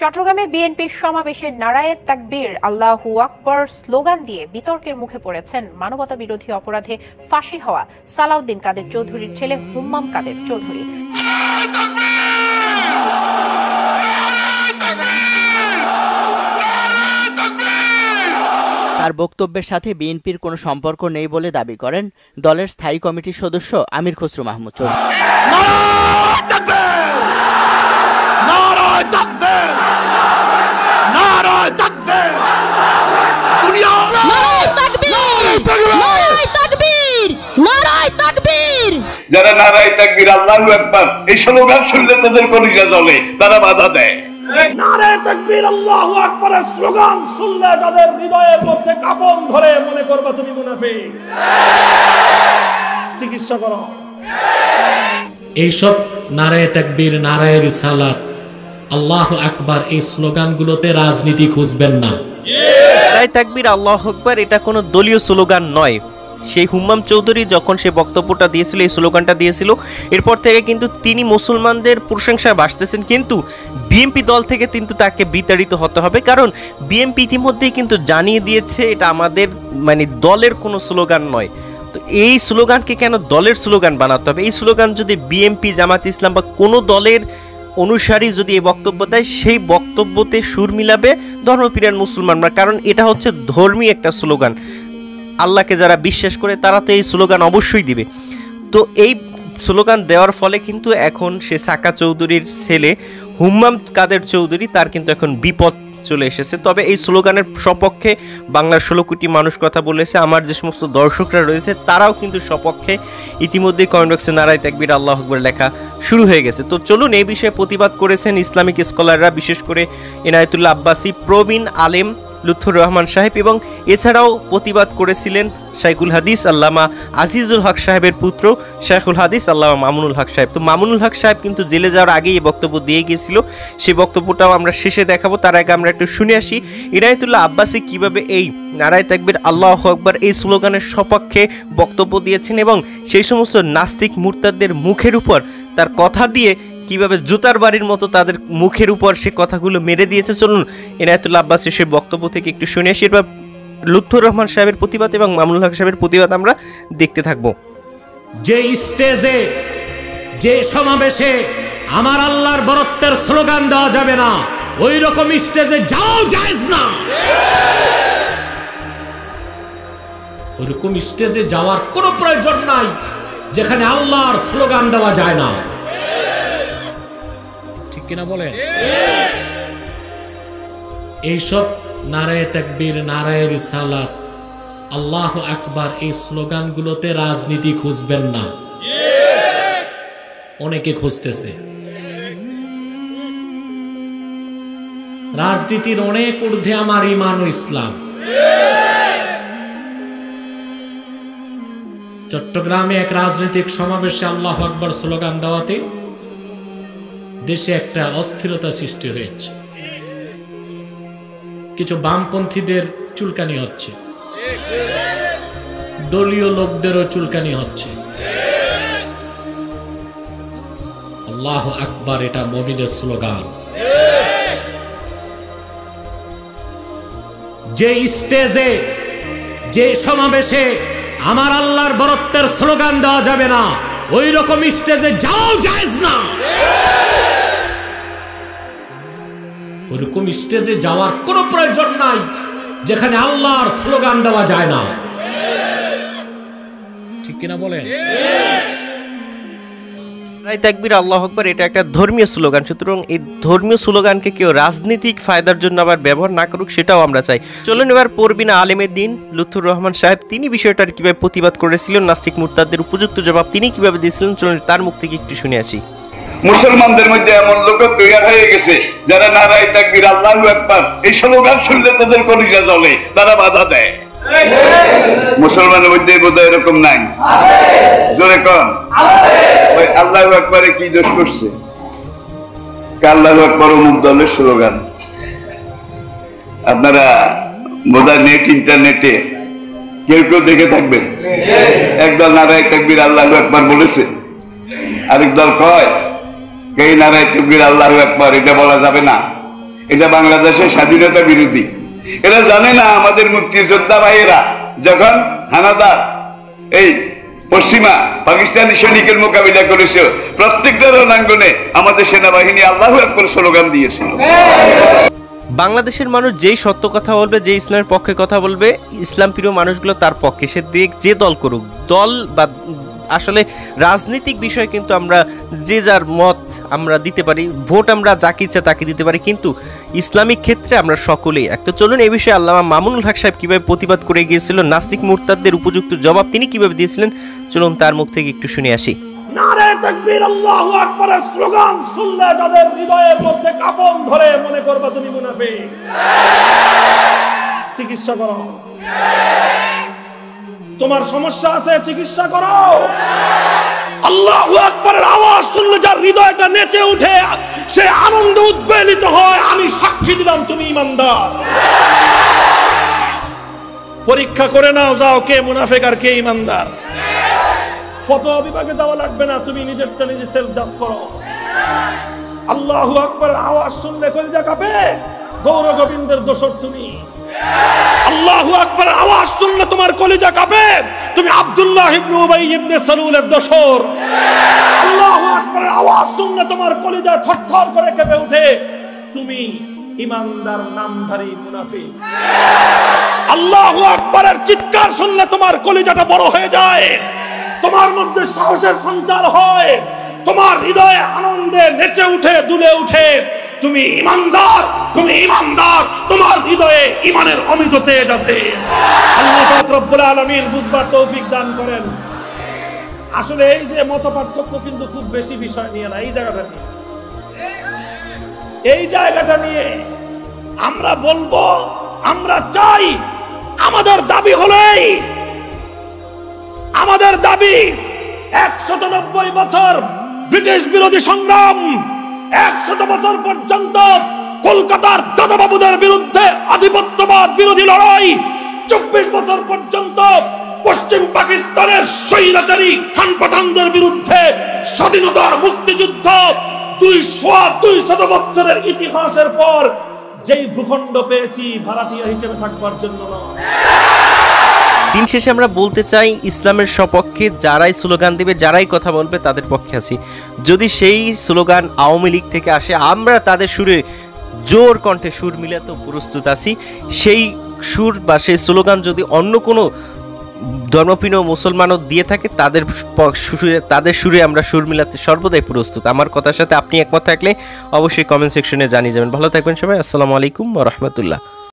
চট্টগ্রামে বিএনপির সমাবেশে নারায়ে তাকবীর আল্লাহু আকবার স্লোগান দিয়ে বিতর্কের মুখে পড়েছেন মানবতা বিরোধী অপরাধে ফাঁসি হওয়া সালাউদ্দিন কাদের চৌধুরীর ছেলে হুম্মাম কাদের চৌধুরী। তার বক্তব্যের সাথে বিএনপির কোনো সম্পর্ক নেই বলে দাবি করেন দলের স্থায়ী কমিটির সদস্য আমির খসরু মাহমুদ চৌধুরী। যারা নারায়ে তাকবীর আল্লাহু আকবার এই স্লোগান শুনলে তাদের কলিজা জ্বলে, তারা বাধা দেয়। নারায়ে তাকবীর আল্লাহু আকবারের স্লোগান শুনলে যাদের হৃদয়ের মধ্যে কাঁপন ধরে মনে করবে তুমি মুনাফিক, চিকিৎসা করো। এইসব নারায়ে তাকবীর, নারায়ে রিসালাত, আল্লাহু আকবার এই স্লোগানগুলোতে রাজনীতি খুঁজবেন না। নারায়ে তাকবীর আল্লাহু আকবার এটা কোনো দলীয় স্লোগান নয়। সেই হুম্মাম চৌধুরী যখন সে বক্তব্যটা দিয়েছিল, এই স্লোগানটা দিয়েছিল, এরপর থেকে কিন্তু তিনি মুসলমানদের প্রশংসায় ভাসতেছেন, কিন্তু বিএনপি দল থেকে কিন্তু তাকে বিতাড়িত হতে হবে, কারণ বিএনপি ইতিমধ্যেই কিন্তু জানিয়ে দিয়েছে এটা আমাদের দলের কোনো স্লোগান নয়। তো এই স্লোগানকে কেন দলের স্লোগান বানাতে হবে? এই স্লোগান যদি বিএনপি, জামাত ইসলাম বা কোনো দলের অনুসারী যদি এই বক্তব্য দেয়, সেই বক্তব্যতে সুর মিলাবে ধর্মপ্রিয় মুসলমানরা, কারণ এটা হচ্ছে ধর্মীয় একটা স্লোগান। আল্লাহকে যারা বিশ্বাস করে তারা তো এই স্লোগান অবশ্যই দিবে। তো এই স্লোগান দেওয়ার ফলে কিন্তু এখন সে সাকা চৌধুরীর ছেলে হুম্মাম কাদের চৌধুরী, তার কিন্তু এখন বিপদ চলে এসেছে। তবে এই স্লোগানের সপক্ষে বাংলার 16 কোটি মানুষ কথা বলেছে, আমার যে সমস্ত দর্শকরা রয়েছে তারাও কিন্তু সপক্ষে ইতিমধ্যেই কমেন্ট বক্সে নারায়ে তাকবীর আল্লাহু আকবার লেখা শুরু হয়ে গেছে। তো চলুন এই বিষয়ে প্রতিবাদ করেছেন ইসলামিক স্কলাররা, বিশেষ করে এনায়েতুল্লাহ আব্বাসি, প্রবীণ আলেম লুথফুর রহমান সাহেব, এবং এছাড়াও প্রতিবাদ করেছিলেন শাইখুল হাদিস আল্লামা আজিজুল হক সাহেবের পুত্র শাইখুল হাদিস আল্লামা মামুনুল হক সাহেব। তো মামুনুল হক সাহেব কিন্তু জেলে যাওয়ার আগেই এই বক্তব্য দিয়ে গিয়েছিল, সেই বক্তব্যটাও আমরা শেষে দেখাবো। তার আগে আমরা একটু শুনে আসি এনায়েতুল্লাহ আব্বাসি কিভাবে এই নারায়ে তাকবীর আল্লাহু আকবার এই স্লোগানের সপক্ষে বক্তব্য দিয়েছেন, এবং সেই সমস্ত নাস্তিক মুরতাদদের মুখের উপর তার কথা দিয়ে কিভাবে জুতার বাড়ির মতো তাদের মুখের উপর সে কথাগুলো মেরে দিয়েছে। চলুন এনায়েতুল্লাহ আব্বাসির সেই বক্তব্য থেকে একটু শুনে আসি, এরপর লুথফুর রহমান সাহেবের প্রতিবাদ এবং মামুনুল হক সাহেবের প্রতিবাদ আমরা দেখতে থাকবো। যে স্টেজে, যে সমাবেশে আমার আল্লাহর বরত্বের স্লোগান দেওয়া যাবে না, ওই রকম স্টেজে যাও জায়েজ না। ওইরকম স্টেজে যাওয়ার কোনো প্রয়োজন নাই যেখানে আল্লাহর স্লোগান দেওয়া যায় না, ঠিক কিনা বলেন? এইসব নারায়ে তাকবীর, নারায়ে রিসালাত, আল্লাহু আকবার এই স্লোগানগুলোতে রাজনীতি খুঁজবেন না। অনেকে খুঁজতেছে, রাজনীতির অনেক ঊর্ধ্বে আমার ঈমান ও ইসলাম। চট্টগ্রামে এক রাজনৈতিক সমাবেশে আল্লাহু আকবার স্লোগান দেওয়াতে দেশে একটা অস্থিরতা সৃষ্টি হয়েছে। কিছু বামপন্থীদের চুলকানি হচ্ছে, দলীয় লোকদেরও চুলকানি হচ্ছে। আল্লাহু আকবার এটা মুমিনের স্লোগান। যে স্টেজে, যে সমাবেশে আমার আল্লাহর বরত্বের স্লোগান দেওয়া যাবে না, ওই রকম স্টেজে যাও জায়েজ না। ওরকম স্টেজে যাওয়ার কোনো প্রয়োজন নাই যেখানে আল্লাহর স্লোগান দেওয়া যায় না, ঠিক কিনা বলেন? নারায়ে তাকবীর আল্লাহু আকবার এটা একটা ধর্মীয় স্লোগান, সুতরাং এই ধর্মীয় স্লোগানকে কেউ রাজনৈতিক ফায়দার জন্য আবার ব্যবহার না করুক, সেটাও আমরা চাই। চলুন এবার প্রবীণ আলেমের দিন লুথফুর রহমান সাহেব তিনি বিষয়টার কিভাবে প্রতিবাদ করেছিলেন, নাস্তিক মুরতাদদের উপযুক্ত জবাব তিনি কিভাবে দিয়েছিলেন, চলুন তার মুখ থেকে একটু শুনে আসি। মুসলমানদের মধ্যে এমন লোক তৈরি হয়ে গেছে যারা নারায়ে তাকবীর আল্লাহু আকবার এই স্লোগান শুনলে তাদের কলিজা জ্বলে, তারা বাধা দেয়। মুসলমানের মধ্যে বোধহয় এরকম নাই, জোরে কন। ওই আল্লাহু আকবারে কি দোষ করছে? আল্লাহু আকবার অমুক দলের স্লোগান। আপনারা বোধহয় নেট, ইন্টারনেটে কেউ কেউ দেখে থাকবেন, একদল নারায়ে তাকবীর আল্লাহু আকবার বলেছে, আরেক দল কয় এই নারায়ে তাকবীর আল্লাহু আকবার এটা বলা যাবে না, এটা বাংলাদেশের স্বাধীনতা বিরোধী। এরা জানে না আমাদের মুক্তিযোদ্ধা ভাইয়েরা যখন হানাদার এই পশ্চিমা পাকিস্তানি সৈনিকের মোকাবিলা করেছে, প্রত্যেকটা রণাঙ্গনে আমাদের সেনাবাহিনী আল্লাহু আকবার স্লোগান দিয়েছিল। বাংলাদেশের মানুষ যেই সত্য কথা বলবে, যে ইসলামের পক্ষে কথা বলবে, ইসলাম প্রিয় মানুষগুলো তার পক্ষে, সে দেখ যে দল করুক, দল বা আসলে রাজনৈতিক বিষয় কিন্তু আমরা যে যার মত আমরা দিতে পারি, ভোট আমরা যাকে ইচ্ছা তাকে দিতে পারি, কিন্তু ইসলামিক ক্ষেত্রে আমরা সকলেই এক। তো চলুন এই বিষয়ে আল্লামা মামুনুল হক সাহেব কিভাবে প্রতিবাদ করে গিয়েছিল, নাস্তিক মুরতাদদের উপযুক্ত জবাব তিনি কিভাবে দিয়েছিলেন, চলুন তার মুখ থেকে একটু শুনে আসি। নারায়ে তাকবীর আল্লাহু আকবারের স্লোগান শুনলে যাদের হৃদয়ের মধ্যে কাঁপন ধরে মনে করবে তুমি মুনাফিক। চিকিৎসা করো, তোমার সমস্যা আছে চিকিৎসা করো। আল্লাহু আকবারের আওয়াজ শুনলে যার হৃদয়টা নেচে উঠে, সে আনন্দ উদ্বেলিত হয়, আমি সাক্ষী দিলাম তুমি ঈমানদার। পরীক্ষা করে নাও যাও কে মুনাফিক আর কে ঈমানদার। ফতোয়া বিভাগে যাওয়া লাগবে না, তুমি নিজেরটা নিজে সেলফ জাজ করো। আল্লাহু আকবারের আওয়াজ শুনলে কলিজা কাঁপে, গৌর গোবিন্দের দোসর তুমি। আল্লাহু আকবারের আওয়াজ শুনলে তোমার কলিজা কাঁপে, তুমি আব্দুল্লাহ ইবনে উবাই ইবনে সালুলের দোসর। আল্লাহু আকবারের আওয়াজ শুনলে তোমার কলিজা থরথর করে কেঁপে ওঠে, তুমি ঈমানদার নামধারী মুনাফিক। আল্লাহু আকবারের চিৎকার শুনলে তোমার কলিজাটা বড় হয়ে যায়, তোমার মধ্যে সাহসের সঞ্চার হয়, তোমার হৃদয়ে আনন্দে নেচে উঠে দুলে উঠে, তুমি ঈমানদার, তুমি ঈমানদার, তোমার হৃদয়ে ঈমানের অমিত তেজ আছে। আল্লাহ পাক রব্বুল আলামিন বুঝবার তৌফিক দান করেন। আসলে এই যে মতপার্থক্য কিন্তু খুব বেশি বিষয় নিয়ে না, এই জায়গাটা নিয়ে আমরা বলবো, আমরা চাই, আমাদের দাবি হলেই, আমাদের দাবি 190 বছর ব্রিটিশ বিরোধী সংগ্রাম, 100 বছর পর্যন্ত কলকাতার দাদাবাবুদের বিরুদ্ধে আধিপত্যবাদ বিরোধী লড়াই, 24 বছর পর্যন্ত পশ্চিম পাকিস্তানের স্বৈরাচারী খান পাঠানদের বিরুদ্ধে স্বাধীনতার মুক্তিযুদ্ধ, 200 বছরের ইতিহাসের পর যেই ভূখণ্ড পেয়েছি ভাড়াটিয়া হিসেবে থাকবার জন্য নয়। দিন শেষে আমরা বলতে চাই, ইসলামের সপক্ষে যারাই স্লোগান দেবে, যারাই কথা বলবে, তাদের পক্ষে আছি। যদি সেই স্লোগান আওয়ামী লীগ থেকে আসে, আমরা তাদের সুরে জোর কণ্ঠে সুর মিলাতেও প্রস্তুত আছি। সেই সুর বা সেই স্লোগান যদি অন্য কোনো ধর্মপ্রিয় মুসলমানও দিয়ে থাকে, তাদের সুরে আমরা সুর মিলাতে সর্বদাই প্রস্তুত। আমার কথার সাথে আপনি একমত থাকলে অবশ্যই কমেন্ট সেকশনে জানিয়ে যাবেন। ভালো থাকবেন সবাই। আসসালামু আলাইকুম ওয়া রাহমাতুল্লাহ।